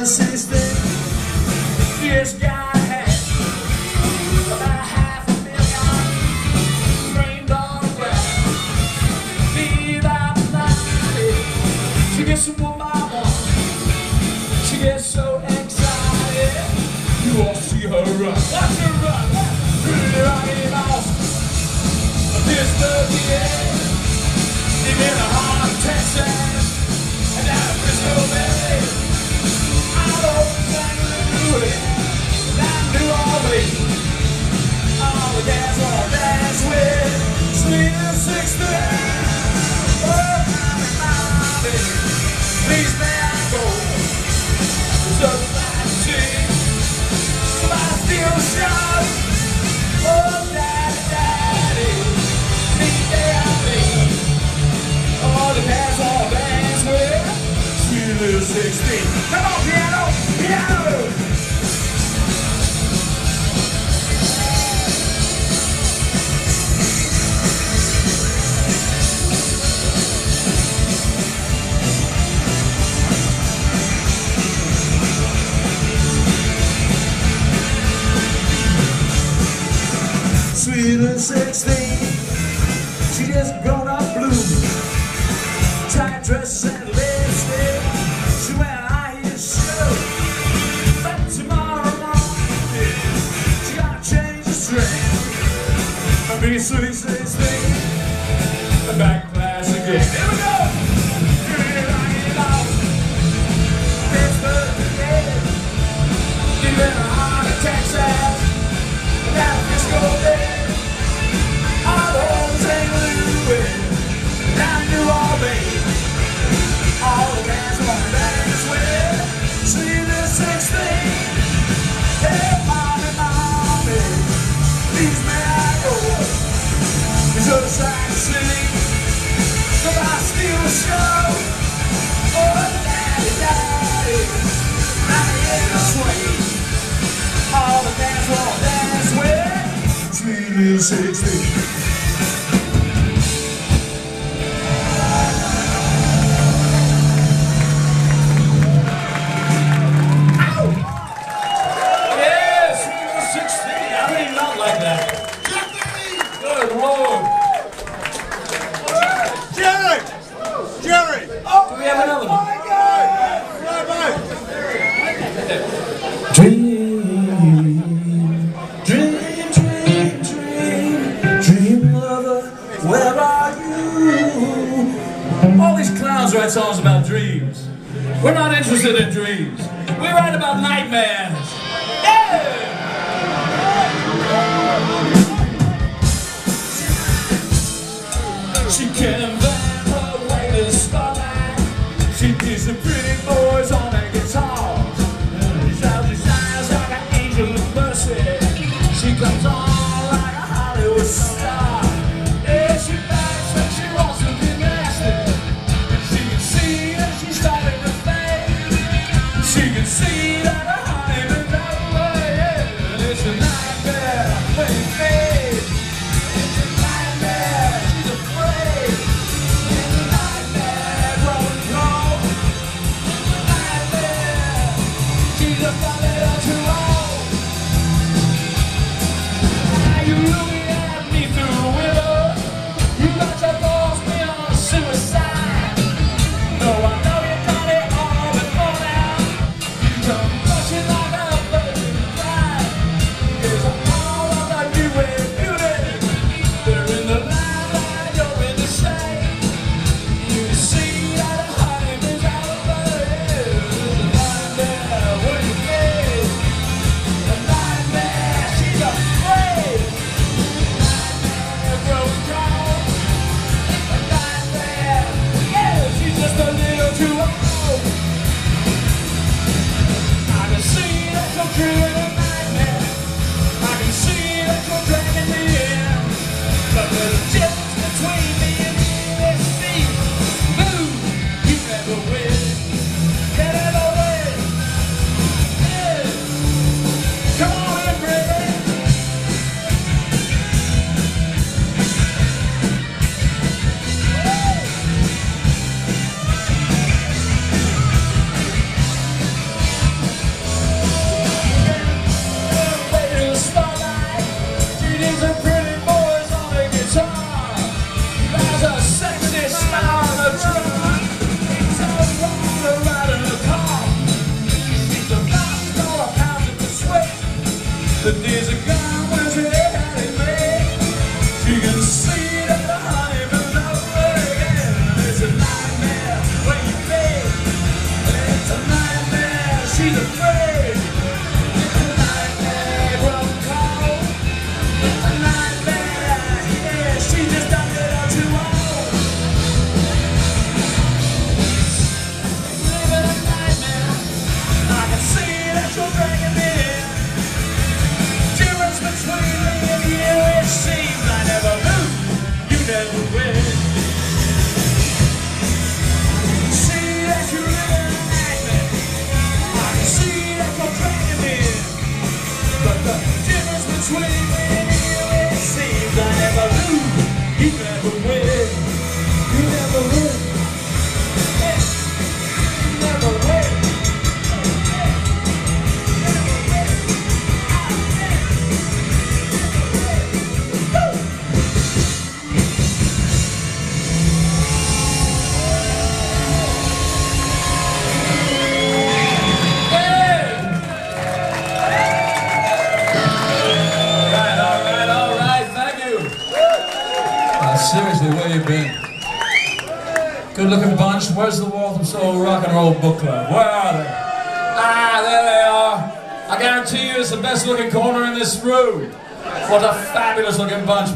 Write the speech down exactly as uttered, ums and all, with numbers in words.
little sixteen. This guy had about half a million framed on the ground. Be about ninety. She gets some one by one. She gets so excited. You won't see her run. Watch her run. Through Rocky Mountain. This lucky day. Deep in the heart of Texas. And down at Frisco Bay. Out over Saint Louis. Down New Orleans. All the gas all dance with. Sweet and sixteen. Oh, mommy, mommy. Please may I go. There's a flat scene. Somebody steal the shot. Oh, daddy, daddy. Me, daddy. All the gas all dance with. Sweet little sixteen. Come on, piano, piano. Sweet little sixteen. She just grown up blue. Tight dress and lipstick. She went high heels shoe. But tomorrow morning she gotta change the string. I'll be sweet sixteen. The back class again. Here we go. Here I go. Pittsburgh today. Deep in the heart of Texas. Down Frisco Bay. All over Saint Louis. Down New Orleans. All the bands want to dance with. Sweet little sixteen. Hey, mommy, mommy. Please may I go. There's a sight to see. Come on, steal the show. Oh, daddy, daddy. I'm in the swing. All the bands want to dance with. Sweet little sixteen. Like that. Good Lord. Jerry! Jerry! Oh, do we have another one? Right, Dream, dream, dream, dream, dream lover, where are you? All these clowns write songs about dreams. We're not interested in dreams. We write about nightmares. Yeah! She can bend her way to the spotlight. She gives the pretty boys on her guitars. She shouts, she shines like an angel of mercy. She comes on like a Hollywood star. Yeah, she backs when she wants to be nasty. She can see that she's starting to fade. She can see that her heart ain't been that way. Yeah, it's a nightmare when you fade. It's a nightmare. She's afraid. It's a nightmare growing cold. It's a nightmare. She's just got a little too old. Now you looking at me through Seriously, where you been? Good looking bunch. Where's the Waltham Soul Rock and Roll Book Club? Where are they? Ah, there they are. I guarantee you it's the best looking corner in this room. What a fabulous looking bunch.